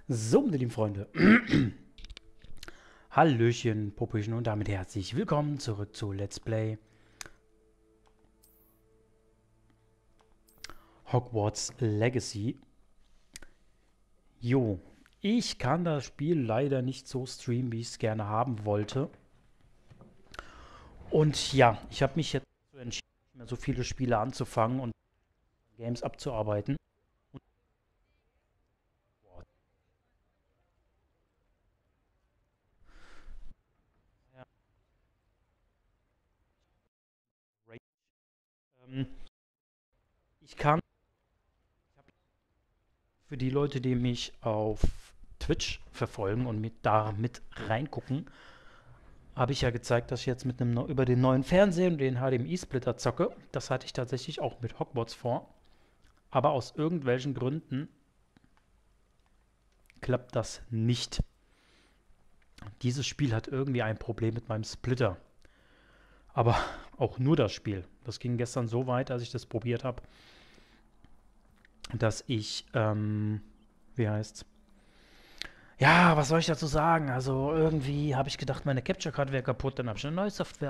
So, meine lieben Freunde. Hallöchen, Popöchen und damit herzlich willkommen zurück zu Let's Play Hogwarts Legacy. Jo, ich kann das Spiel leider nicht so streamen, wie ich es gerne haben wollte. Und ja, ich habe mich jetzt dazu entschieden, nicht mehr so viele Spiele anzufangen und Games abzuarbeiten. Und ja, ähm, ich kann für die Leute, die mich auf Twitch verfolgen und da mit reingucken, habe ich ja gezeigt, dass ich jetzt mit über den neuen Fernseher und den HDMI-Splitter zocke. Das hatte ich tatsächlich auch mit Hogwarts vor. Aber aus irgendwelchen Gründen klappt das nicht. Dieses Spiel hat irgendwie ein Problem mit meinem Splitter. Aber auch nur das Spiel. Das ging gestern so weit, als ich das probiert habe, dass ich, wie heißt's? Ja, was soll ich dazu sagen? Also irgendwie habe ich gedacht, meine Capture Card wäre kaputt. Dann habe ich eine neue Software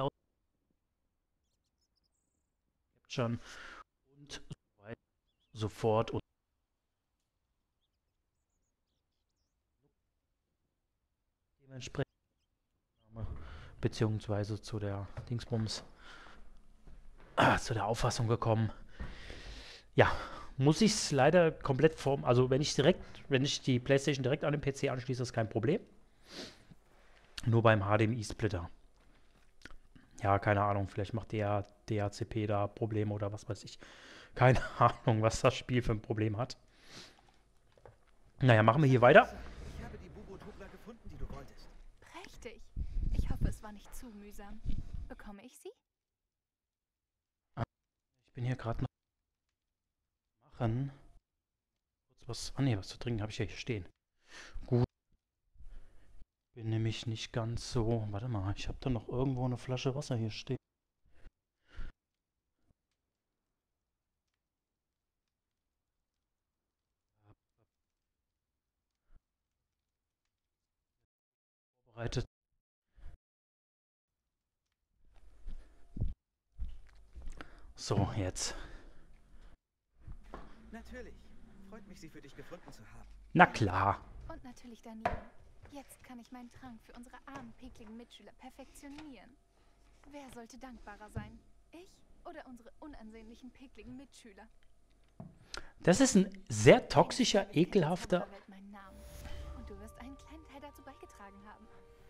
ausgecaptured und so weiter, so fort. Und dementsprechend beziehungsweise zu der Dingsbums, zu der Auffassung gekommen. Ja, muss ich es leider komplett also wenn ich die PlayStation direkt an den PC anschließe, ist kein Problem. Nur beim HDMI-Splitter. Ja, keine Ahnung, vielleicht macht der DHCP da Probleme oder was weiß ich. Keine Ahnung, was das Spiel für ein Problem hat. Naja, machen wir hier weiter. Klasse. Ich habe die Bubotubler gefunden, die du wolltest. Prächtig. Ich hoffe, es war nicht zu mühsam. Bekomme ich sie? Ich bin hier gerade noch machen. Kurz was. Ah ne, was zu trinken habe ich ja hier stehen. Gut. Bin nämlich nicht ganz so. Warte mal, ich habe da noch irgendwo eine Flasche Wasser hier stehen. Vorbereitet. So, jetzt. Natürlich. Freut mich, sie für dich gefunden zu haben. Na Danke. klar. Und natürlich dein Leben. Jetzt kann ich meinen Trank für unsere armen, pickligen Mitschüler perfektionieren. Wer sollte dankbarer sein? Ich oder unsere unansehnlichen, pickligen Mitschüler? Das ist ein sehr Eines toxischer, Tages kennt die ekelhafter. Zaubererwelt meinen Namen. Und du wirst einen kleinen Teil dazu beigetragen haben.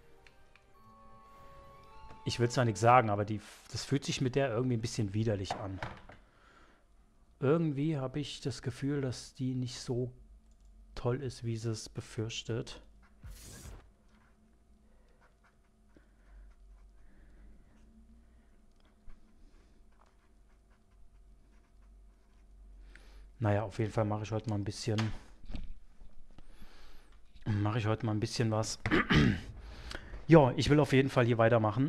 Ich will zwar nichts sagen, aber das fühlt sich mit der irgendwie ein bisschen widerlich an. Irgendwie habe ich das Gefühl, dass die nicht so toll ist, wie sie es befürchtet. Naja, auf jeden Fall mache ich heute mal ein bisschen. Mache ich heute mal ein bisschen was. Ja, ich will auf jeden Fall hier weitermachen.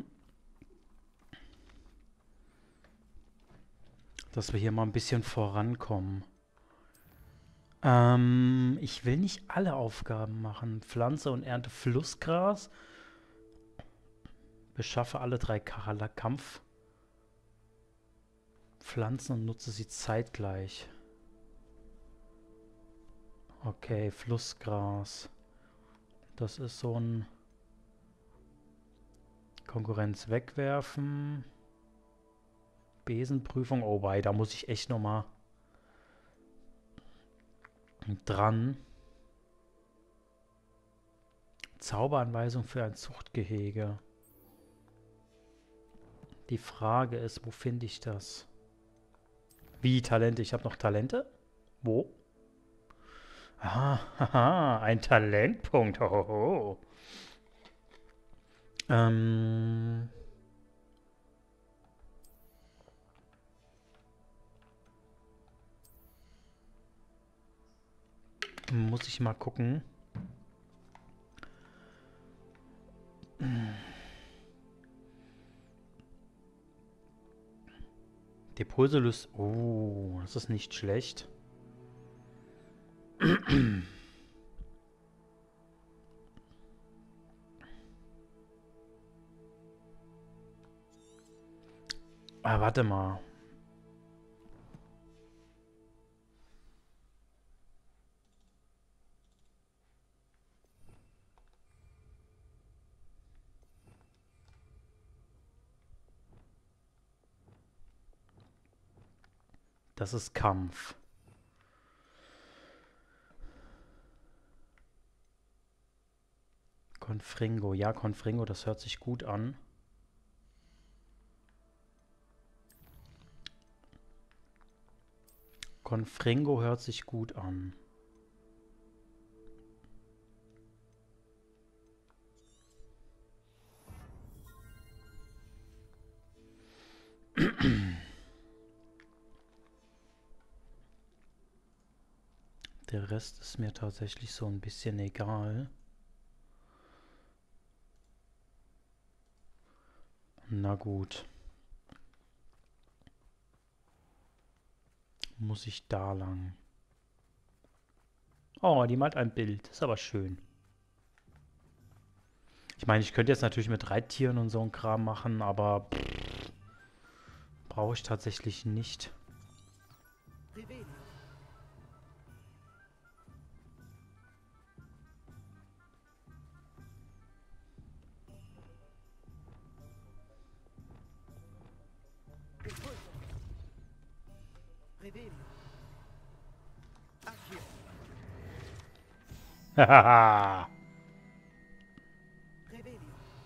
Dass wir hier mal ein bisschen vorankommen. Ich will nicht alle Aufgaben machen. Pflanze und ernte Flussgras. Beschaffe alle 3 Kampfpflanzen und nutze sie zeitgleich. Okay, Flussgras. Das ist so ein Konkurrenz wegwerfen. Besenprüfung. Oh, wei, da muss ich echt nochmal dran. Zauberanweisung für ein Zuchtgehege. Die Frage ist, wo finde ich das? Wie Talente? Ich habe noch Talente? Wo? Ah, haha, ein Talentpunkt. Hohoho. Ähm, muss ich mal gucken. Depulselus. Oh, das ist nicht schlecht. Ah, warte mal. Das ist Kampf. Confringo. Ja, Confringo, das hört sich gut an. Confringo hört sich gut an. Der Rest ist mir tatsächlich so ein bisschen egal. Na gut. Muss ich da lang? Oh, die malt ein Bild. Ist aber schön. Ich meine, ich könnte jetzt natürlich mit Reittieren und so ein Kram machen, aber brauche ich tatsächlich nicht. Revelio. Impulso. Revelio. Accio. Hahaha. Revelio.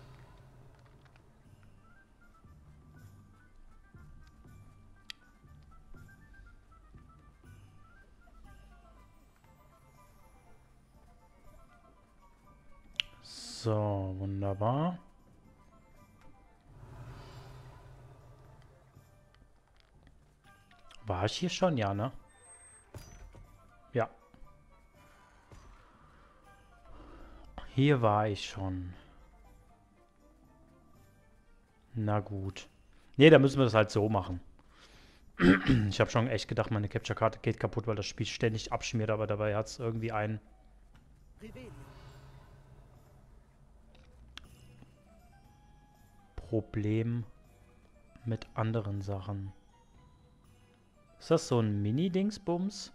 So, wunderbar. War ich hier schon? Ja, ne? Ja. Hier war ich schon. Na gut. Nee, da müssen wir das halt so machen. Ich habe schon echt gedacht, meine Capture-Karte geht kaputt, weil das Spiel ständig abschmiert, aber dabei hat es irgendwie ein Revelio. Problem mit anderen Sachen. Ist das so ein Mini-Dingsbums?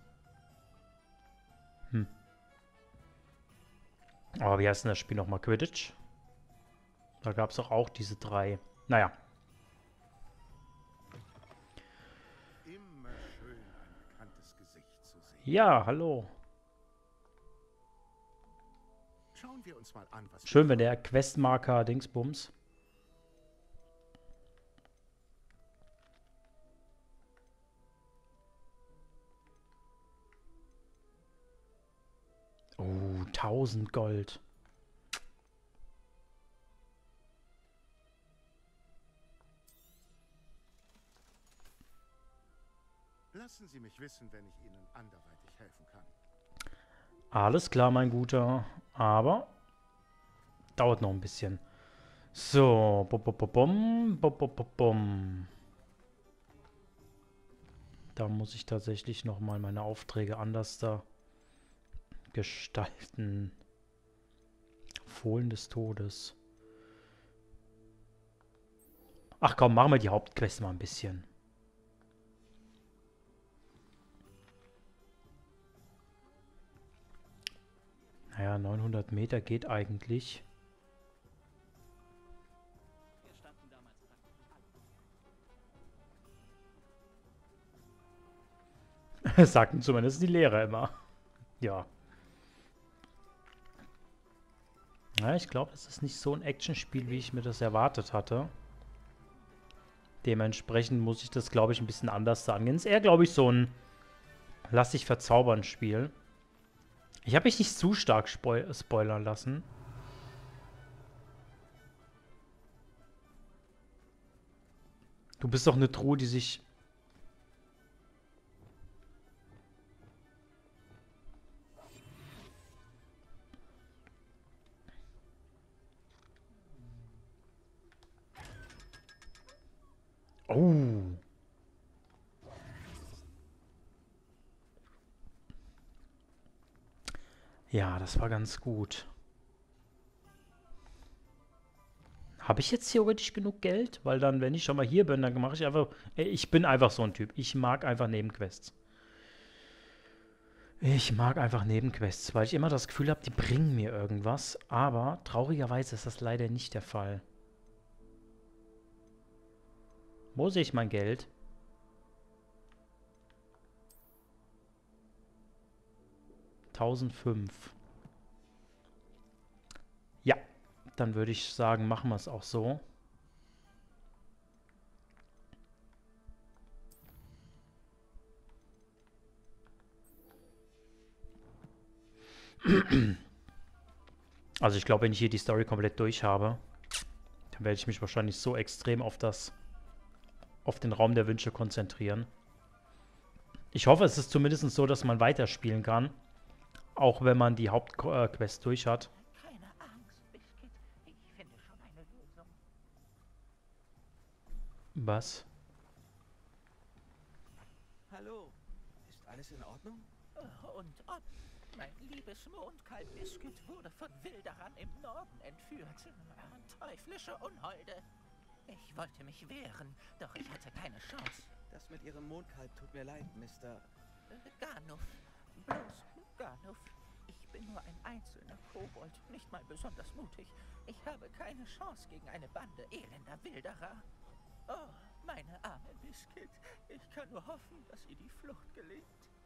Aber wie heißt denn das Spiel nochmal? Quidditch? Da gab es doch auch diese drei. Naja. Immer schön, ein bekanntes Gesicht zu sehen. Ja, hallo. Schauen wir uns mal an, was Schön, wenn der Questmarker Dingsbums. Oh, 1000 Gold. Lassen Sie mich wissen, wenn ich Ihnen anderweitig helfen kann. Alles klar, mein Guter. Aber dauert noch ein bisschen. So. Bum, bum, bum, bum, bum, bum, bum, bum. Da muss ich tatsächlich noch mal meine Aufträge anders da gestalten. Fohlen des Todes. Ach komm, machen wir die Hauptquest mal ein bisschen. Naja, 900 Meter geht eigentlich. Sagten zumindest die Lehrer immer. Ja. Ja, ich glaube, es ist nicht so ein Actionspiel, wie ich mir das erwartet hatte. Dementsprechend muss ich das, glaube ich, ein bisschen anders angehen. Es ist eher, glaube ich, so ein Lass dich verzaubern Spiel. Ich habe mich nicht zu stark spoilern lassen. Du bist doch eine Truhe, die sich... Oh. Ja, das war ganz gut. Habe ich jetzt theoretisch genug Geld? Weil dann, wenn ich schon mal hier bin, dann mache ich einfach... Ich bin einfach so ein Typ. Ich mag einfach Nebenquests. Ich mag einfach Nebenquests, weil ich immer das Gefühl habe, die bringen mir irgendwas. Aber traurigerweise ist das leider nicht der Fall. Wo sehe ich mein Geld? $1005. Ja, dann würde ich sagen, machen wir es auch so. Also ich glaube, wenn ich hier die Story komplett durch habe, dann werde ich mich wahrscheinlich so extrem auf den Raum der Wünsche konzentrieren. Ich hoffe, es ist zumindest so, dass man weiterspielen kann, auch wenn man die Hauptquest durch hat. Keine Angst, Biscuit. Ich finde schon eine Lösung. Was? Hallo, ist alles in Ordnung? Und ob mein liebes Mondkalb Biscuit wurde von Wilderern im Norden entführt. Teuflische Unholde. Ich wollte mich wehren, doch ich hatte keine Chance. Das mit Ihrem Mondkalb tut mir leid, Mr. Ganuff. Bloß Ganuff. Ich bin nur ein einzelner Kobold, nicht mal besonders mutig. Ich habe keine Chance gegen eine Bande elender Wilderer. Oh, meine arme Biscuit. Ich kann nur hoffen, dass ihr die Flucht gelingt.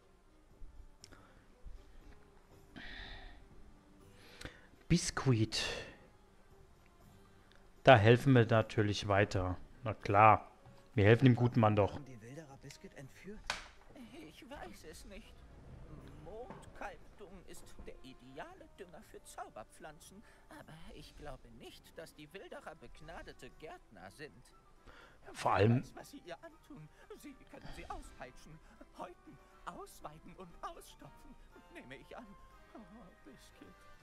Biskuit. Da helfen wir natürlich weiter. Na klar. Wir helfen dem guten Mann doch. Haben die Wilderer Biscuit entführt? Ich weiß es nicht. Mondkalbdung ist der ideale Dünger für Zauberpflanzen, aber ich glaube nicht, dass die Wilderer begnadete Gärtner sind. Vor allem... Weiß, was sie ihr antun. Sie können sie auspeitschen, häuten, ausweiden und ausstopfen. Nehme ich an. Oh, Biscuit.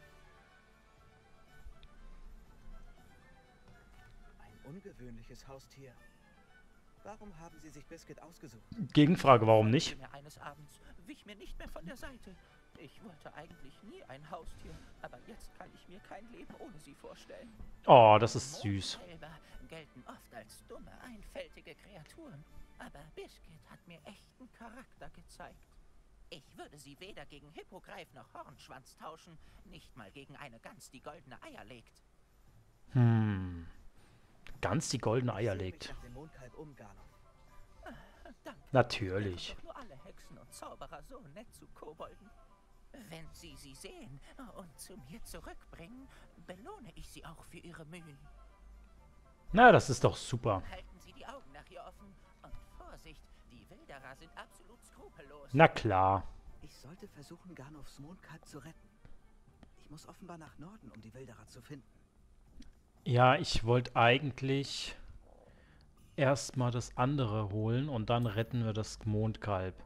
Ein ungewöhnliches Haustier. Warum haben Sie sich Biscuit ausgesucht? Gegenfrage, warum nicht? Mir eines Abends wich mir nicht mehr von der Seite. Ich wollte eigentlich nie ein Haustier, aber jetzt kann ich mir kein Leben ohne sie vorstellen. Oh, das ist süß. Mondkälber gelten oft als dumme, einfältige Kreaturen, aber Biscuit hat mir echten Charakter gezeigt. Ich würde sie weder gegen Hippogreif noch Hornschwanz tauschen, nicht mal gegen eine Gans, die goldene Eier legt. Ganz die goldene Eier Ich sehe legt. mich nach dem Mondkalb um, Ganon. Danke. Natürlich. Sind doch nur alle Hexen und Zauberer so nett zu Kobolden. Wenn Sie sie sehen und zu mir zurückbringen, belohne ich Sie auch für Ihre Mühen. Na, das ist doch super. Halten Sie die Augen nach ihr offen und Vorsicht, die Wilderer sind absolut skrupellos. Na klar. Ich sollte versuchen, Ganoffs Mondkalb zu retten. Ich muss offenbar nach Norden, um die Wilderer zu finden. Ja, ich wollte eigentlich erstmal das andere holen und dann retten wir das Mondkalb.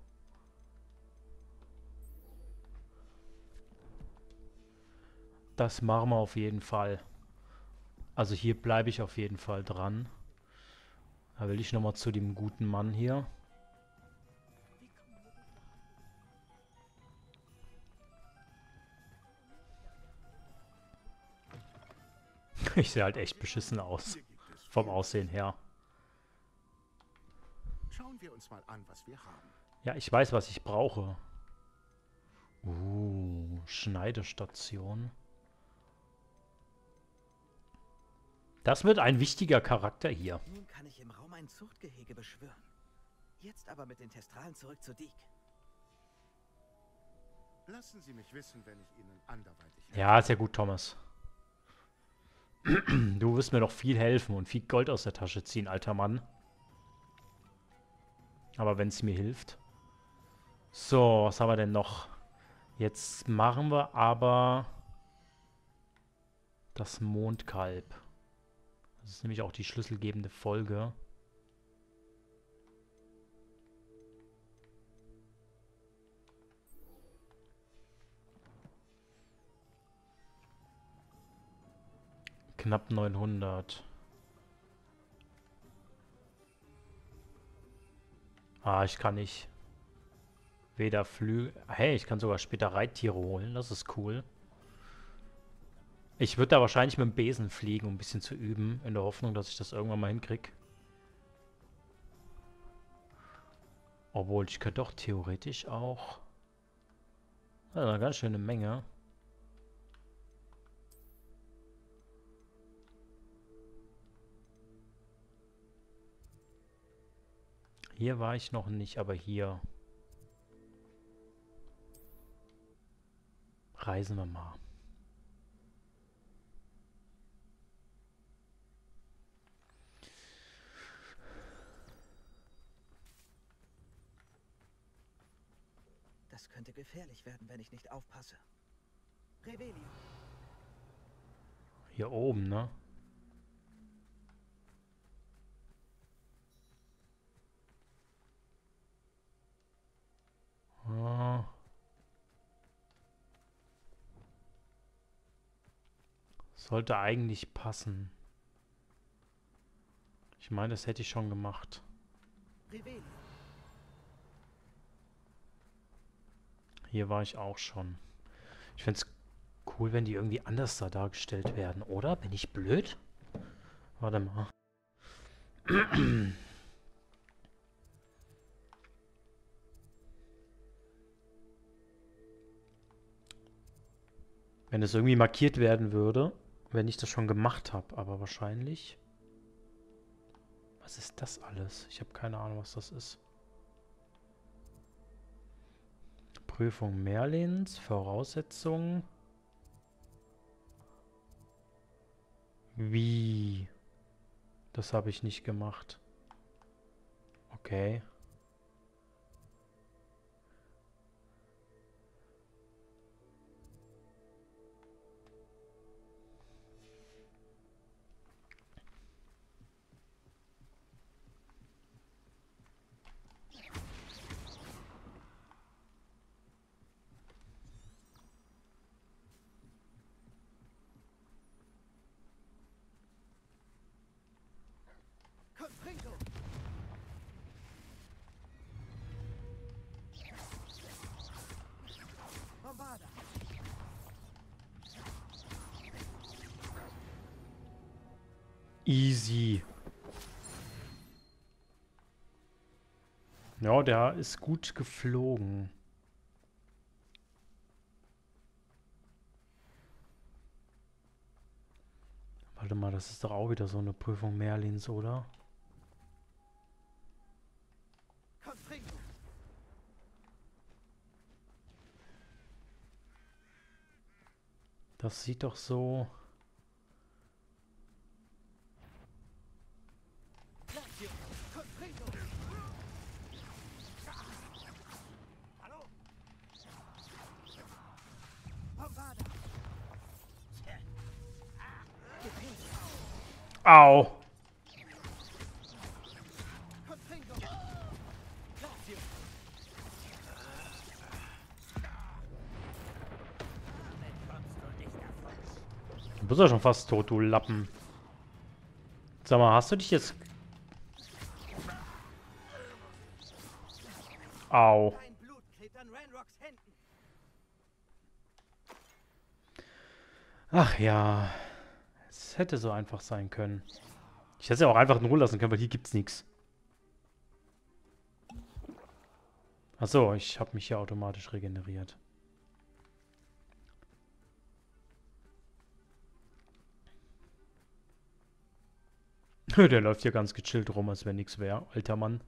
Das machen wir auf jeden Fall. Also hier bleibe ich auf jeden Fall dran. Da will ich nochmal zu dem guten Mann hier. Ich sehe halt echt beschissen aus. Hier gibt es Vom viel. Aussehen her. Schauen wir uns mal an, was wir haben. Ja, ich weiß, was ich brauche. Schneidestation. Das wird ein wichtiger Charakter hier. Nun kann ich im Raum ein Zuchtgehege beschwören. Jetzt aber mit den Testralen zurück zu Deke. Lassen Sie mich wissen, wenn ich Ihnen anderweitig helfe. Ja, ist ja gut, Thomas. Du wirst mir doch viel helfen und viel Gold aus der Tasche ziehen, alter Mann. Aber wenn es mir hilft. So, was haben wir denn noch? Jetzt machen wir aber das Mondkalb. Das ist nämlich auch die schlüsselgebende Folge. Knapp 900. Ah, ich kann nicht. Weder Flügel. Hey, ich kann sogar später Reittiere holen. Das ist cool. Ich würde da wahrscheinlich mit dem Besen fliegen, um ein bisschen zu üben, in der Hoffnung, dass ich das irgendwann mal hinkriege. Obwohl, ich könnte doch theoretisch auch... Das ist eine ganz schöne Menge. Hier war ich noch nicht, aber hier. Reisen wir mal. Das könnte gefährlich werden, wenn ich nicht aufpasse. Revelio. Hier oben, ne? Ah. Sollte eigentlich passen. Ich meine, das hätte ich schon gemacht. Revelio. Hier war ich auch schon. Ich fände es cool, wenn die irgendwie anders da dargestellt werden, oder? Bin ich blöd? Warte mal. Wenn es irgendwie markiert werden würde, wenn ich das schon gemacht habe, aber wahrscheinlich... Was ist das alles? Ich habe keine Ahnung, was das ist. Prüfung Merlins, Voraussetzungen. Wie? Das habe ich nicht gemacht. Okay. Confringo. Bombarda. Easy. Ja, der ist gut geflogen. Warte mal, das ist doch auch wieder so eine Prüfung Merlins, oder? Confringo. Das sieht doch so... Lazio. Confringo. Hallo. Bombarda. Au! Confringo. Lazio. Du bist ja schon fast tot, du Lappen. Sag mal, hast du dich jetzt... Au. Dein Blut klebt an Ranrocks Händen. Ach ja. Es hätte so einfach sein können. Ich hätte es ja auch einfach in Ruhe lassen können, weil hier gibt's nichts. Achso, ich habe mich hier automatisch regeneriert. Der läuft hier ganz gechillt rum, als wenn nichts wäre, alter Mann.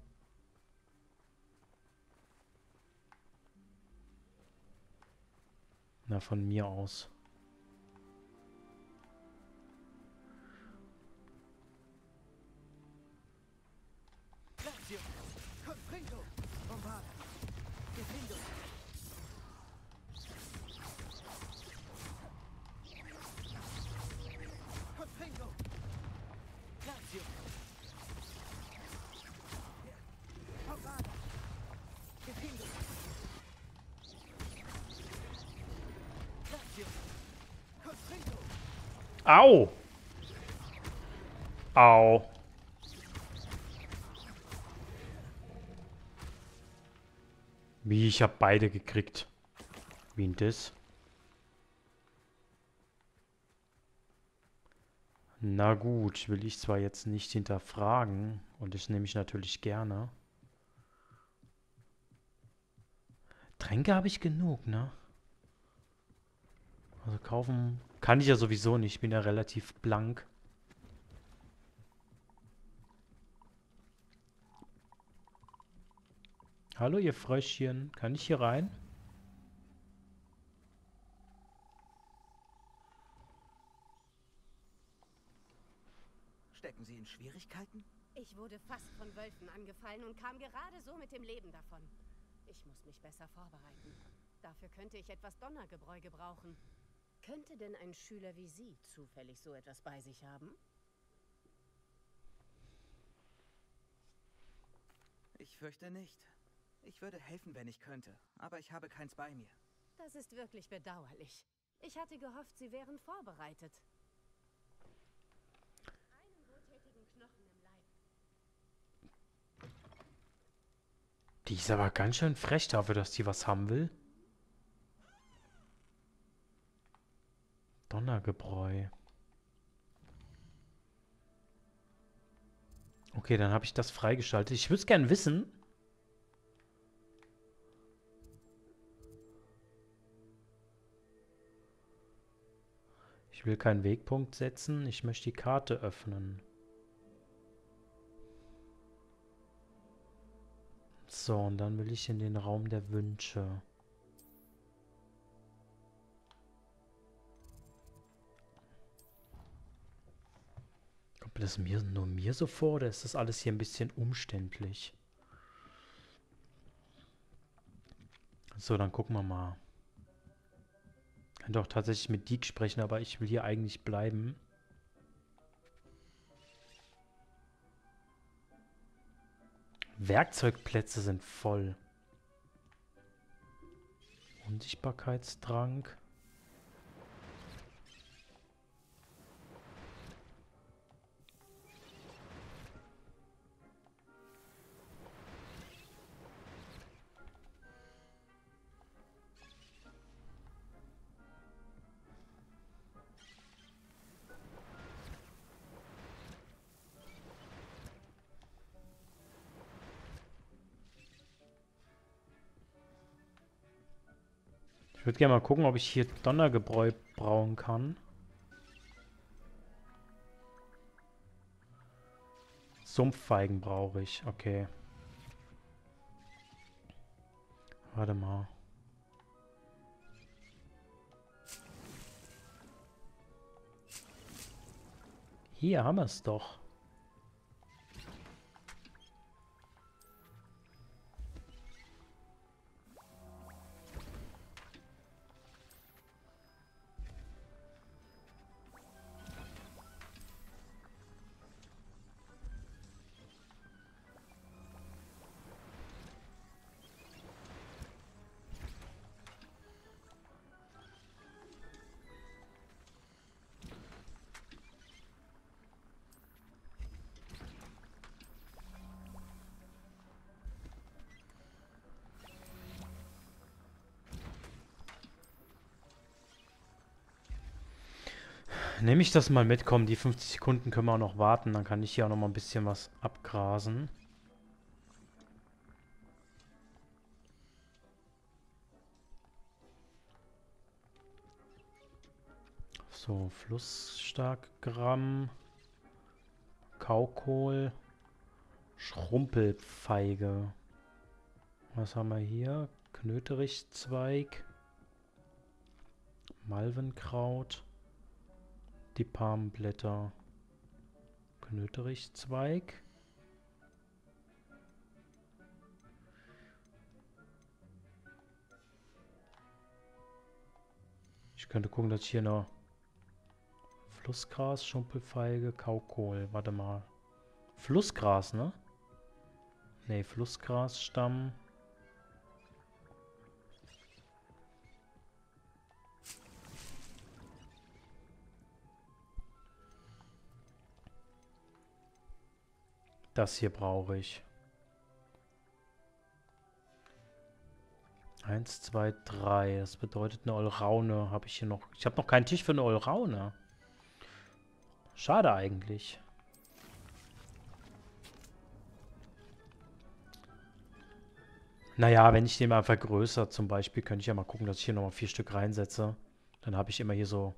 Na, von mir aus. Lazio. Confringo. Bombarda. Defendo. Confringo. Lazio. Bombarda. Defendo. Lazio. Confringo. Au! Au. Wie, ich habe beide gekriegt. Wie denn das? Na gut, will ich zwar jetzt nicht hinterfragen und das nehme ich natürlich gerne. Tränke habe ich genug, ne? Also kaufen kann ich ja sowieso nicht, ich bin ja relativ blank. Hallo ihr Fröschchen, kann ich hier rein? Stecken Sie in Schwierigkeiten? Ich wurde fast von Wölfen angefallen und kam gerade so mit dem Leben davon. Ich muss mich besser vorbereiten. Dafür könnte ich etwas Donnergebräu gebrauchen. Könnte denn ein Schüler wie Sie zufällig so etwas bei sich haben? Ich fürchte nicht. Ich würde helfen, wenn ich könnte, aber ich habe keins bei mir. Das ist wirklich bedauerlich. Ich hatte gehofft, Sie wären vorbereitet. Einen wohltätigen Knochen im Leib. Die ist aber ganz schön frech dafür, dass die was haben will. Donnergebräu. Okay, dann habe ich das freigeschaltet. Ich würde es gerne wissen. Ich will keinen Wegpunkt setzen. Ich möchte die Karte öffnen. So, und dann will ich in den Raum der Wünsche. Kommt das nur mir so vor, oder ist das alles hier ein bisschen umständlich? So, dann gucken wir mal. Ich kann doch tatsächlich mit Deke sprechen, aber ich will hier eigentlich bleiben. Werkzeugplätze sind voll. Unsichtbarkeitstrank. Ich würde gerne mal gucken, ob ich hier Donnergebräu brauen kann. Sumpffeigen brauche ich. Okay. Warte mal. Hier haben wir es doch. Nehme ich das mal mit, komm, die 50 Sekunden können wir auch noch warten, dann kann ich hier auch noch mal ein bisschen was abgrasen. So, Flussstarkgramm, Kaukohl, Schrumpelfeige. Was haben wir hier? Knöterichzweig, Malvenkraut. Die Palmblätter. Knöterichzweig. Ich könnte gucken, dass ich hier noch Flussgras, Schumpelfeige, Kaukohl. Warte mal. Flussgras, ne? Ne, Flussgrasstamm. Das hier brauche ich. 1, 2, 3. Das bedeutet eine Olraune. Habe ich hier noch. Ich habe noch keinen Tisch für eine Olraune. Schade eigentlich. Naja, wenn ich den mal vergrößere zum Beispiel, könnte ich ja mal gucken, dass ich hier nochmal 4 Stück reinsetze. Dann habe ich immer hier so...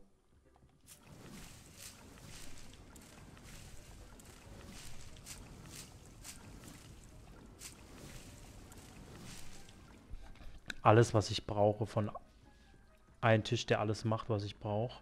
alles, was ich brauche, von einem Tisch, der alles macht, was ich brauche.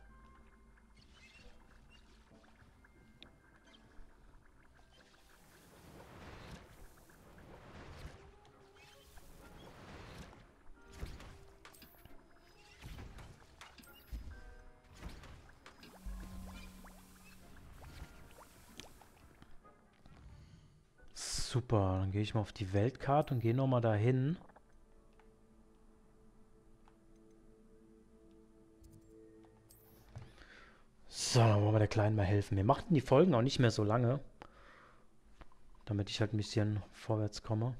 Super, dann gehe ich mal auf die Weltkarte und gehe nochmal dahin. So, dann wollen wir der Kleinen mal helfen. Wir machten die Folgen auch nicht mehr so lange, damit ich halt ein bisschen vorwärts komme.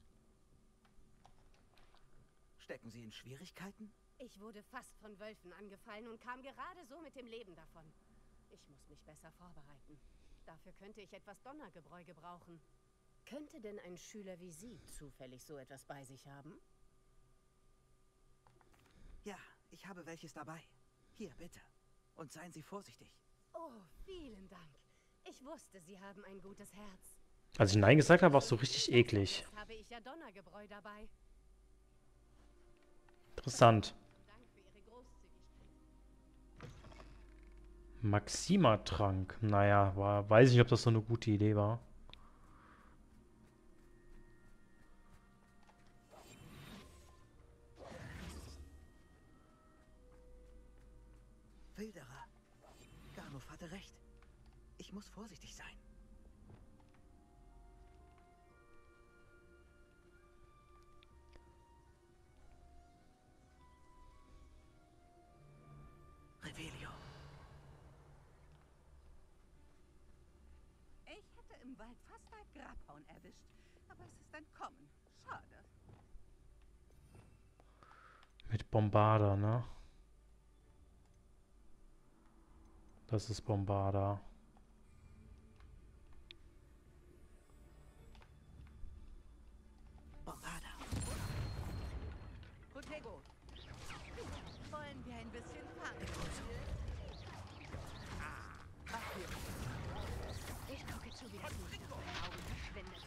Stecken Sie in Schwierigkeiten? Ich wurde fast von Wölfen angefallen und kam gerade so mit dem Leben davon. Ich muss mich besser vorbereiten. Dafür könnte ich etwas Donnergebräu gebrauchen. Könnte denn ein Schüler wie Sie zufällig so etwas bei sich haben? Ja, ich habe welches dabei. Hier, bitte. Und seien Sie vorsichtig. Oh, vielen Dank. Ich wusste, Sie haben ein gutes Herz. Als ich Nein gesagt habe, war es so richtig eklig. Jetzt habe ich ja Donnergebräu dabei. Interessant. Dank für Ihre Großzügigkeit. Maxima-Trank. Naja, weiß nicht, ob das so eine gute Idee war. Wilderer. Garnov hatte recht. Ich muss vorsichtig sein. Revelio. Ich hätte im Wald fast ein Grabhauen erwischt, aber es ist entkommen. Schade. Mit Bombarder, ne? Das ist Bombarder. Bombarder. Protego. Wollen wir ein bisschen fangen? Ich gucke zu, wie das Licht aus meinen Augen verschwindet.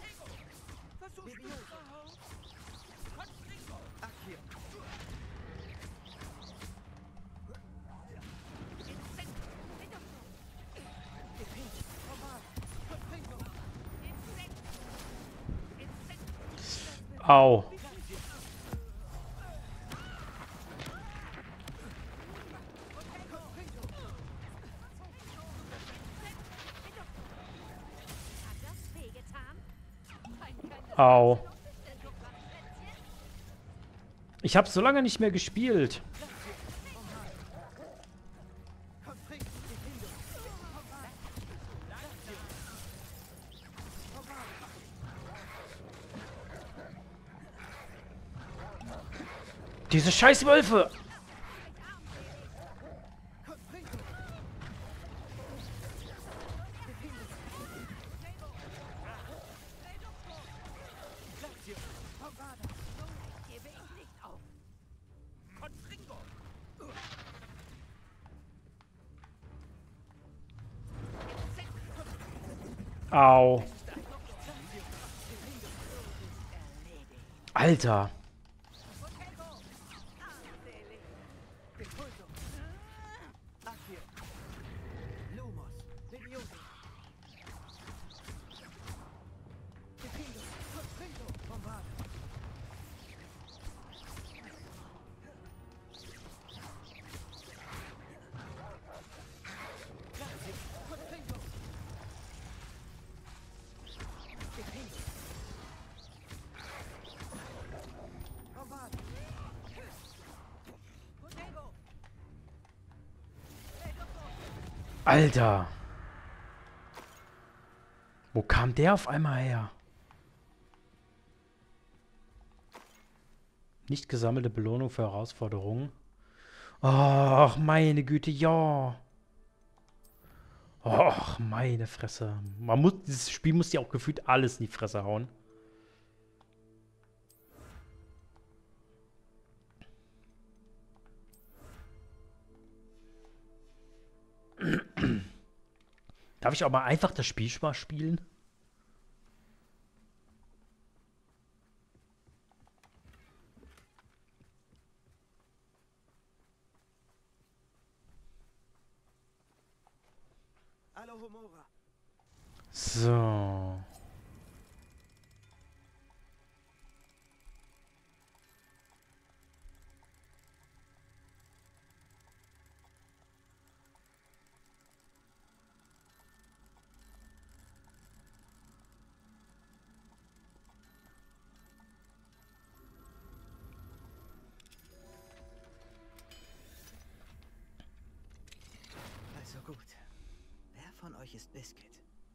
Akio. Au. Hat das wehgetan? Au. Ich habe so lange nicht mehr gespielt. Diese scheiß Wölfe! Gebe ich nicht auf. Au. Alter. Akio. Lumos. Levioso. Defendo. Constrento. Bombarder. Glacio. Constrento. Defendo. Bombarder. Protego. Alter. Wo kam der auf einmal her? Nicht gesammelte Belohnung für Herausforderungen. Ach, meine Güte, ja. Och, meine Fresse. Dieses Spiel muss dir auch gefühlt alles in die Fresse hauen. Darf ich auch mal einfach das Spiel mal spielen? Alohomora. So. Also gut. Wer von euch ist Biscuit?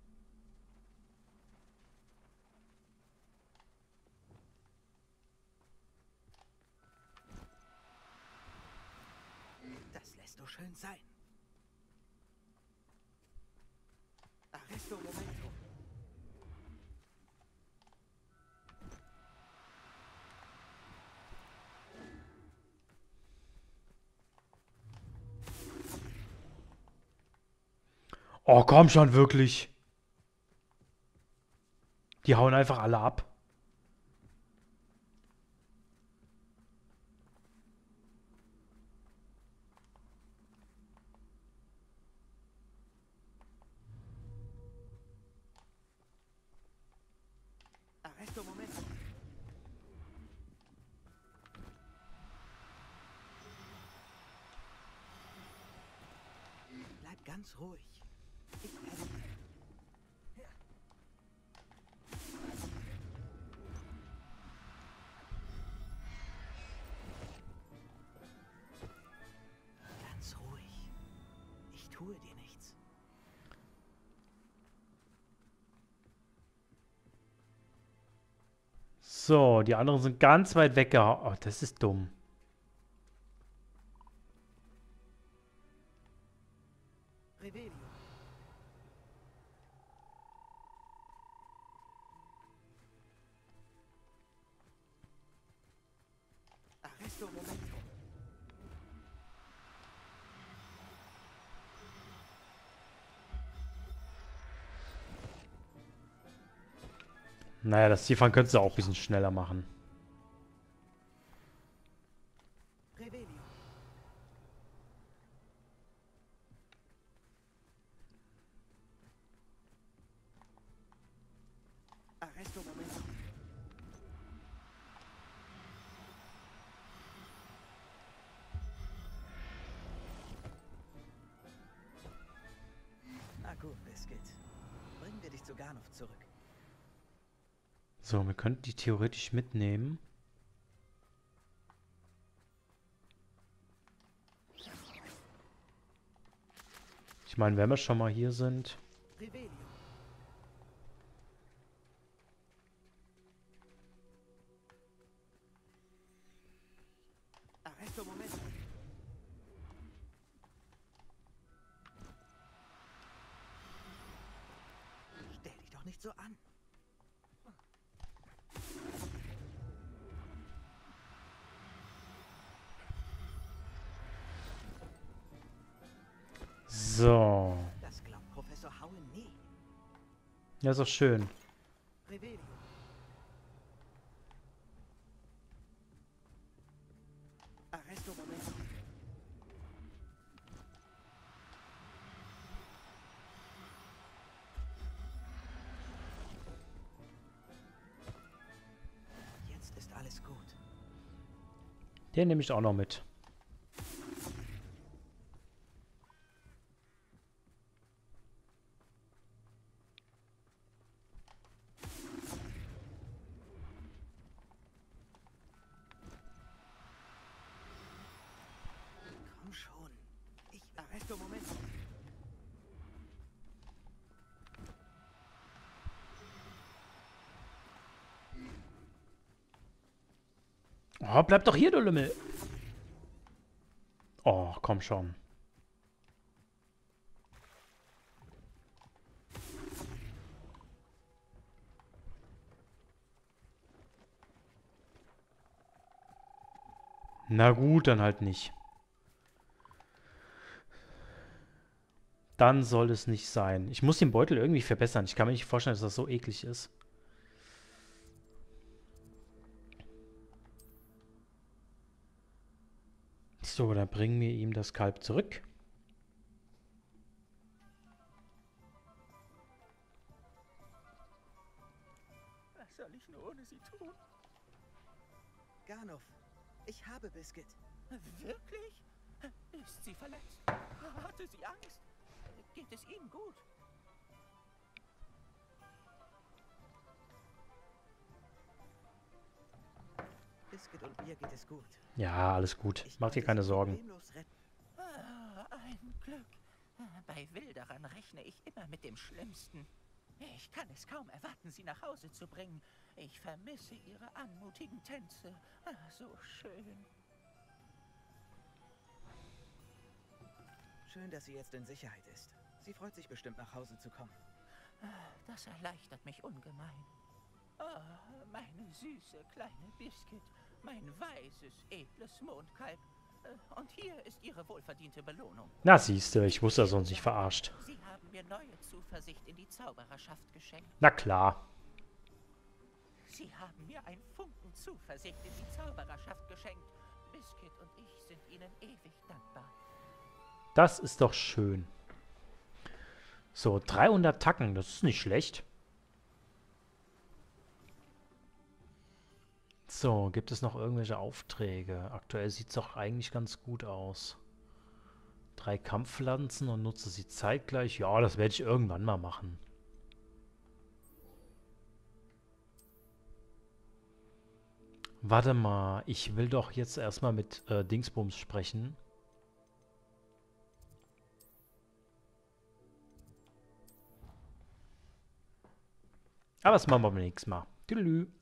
Das lässt du schön sein. Arresto Momento. Oh, komm schon, wirklich. Die hauen einfach alle ab. Arresto Momento. Bleib ganz ruhig. Ich werde... Ganz ruhig. Ich tue dir nichts. So, die anderen sind ganz weit weggehauen. Oh, das ist dumm. Revelio. Arresto Momento. Naja, das Zielfahren könntest du auch ein bisschen schneller machen. Revelio. Arresto Momento. Na gut, Biscuit. Bringen wir dich zu Garnov zurück. So, wir könnten die theoretisch mitnehmen. Ich meine, wenn wir schon mal hier sind. Revelio. Arresto Momento. Stell dich doch nicht so an. So. Das glaubt Professor Howe nie. Ja, ist doch schön. Revelio. Arresto Momento. Jetzt ist alles gut. Den nehme ich auch noch mit. Komm schon. Ich Arresto Momento. Oh, bleib doch hier, du Lümmel. Oh, komm schon. Na gut, dann halt nicht. Dann soll es nicht sein. Ich muss den Beutel irgendwie verbessern. Ich kann mir nicht vorstellen, dass das so eklig ist. So, dann bringen wir ihm das Kalb zurück. Was soll ich nur ohne sie tun? Garnoff, ich habe Biscuit. Wirklich? Ist sie verletzt? Hatte sie Angst? Geht es Ihnen gut? Biscuit und mir geht es gut. Ja, alles gut. Ich Mach dir konnte keine sie Sorgen. problemlos retten. Ein Glück. Bei Wilderern rechne ich immer mit dem Schlimmsten. Ich kann es kaum erwarten, sie nach Hause zu bringen. Ich vermisse ihre anmutigen Tänze. So schön. Schön, dass sie jetzt in Sicherheit ist. Sie freut sich bestimmt, nach Hause zu kommen. Das erleichtert mich ungemein. Meine süße kleine Biscuit. Mein weißes, edles Mondkalb. Und hier ist Ihre wohlverdiente Belohnung. Na siehste, ich wusste, dass er uns nicht verarscht. Sie haben mir neue Zuversicht in die Zaubererschaft geschenkt. Na klar. Sie haben mir einen Funken Zuversicht in die Zaubererschaft geschenkt. Biscuit und ich sind Ihnen ewig dankbar. Das ist doch schön. So, 300 Tacken, das ist nicht schlecht. So, gibt es noch irgendwelche Aufträge? Aktuell sieht es doch eigentlich ganz gut aus. 3 Kampfpflanzen und nutze sie zeitgleich. Ja, das werde ich irgendwann mal machen. Warte mal, ich will doch jetzt erstmal mit Dingsbums sprechen. Aber das machen wir beim nächsten Mal. Tschüss.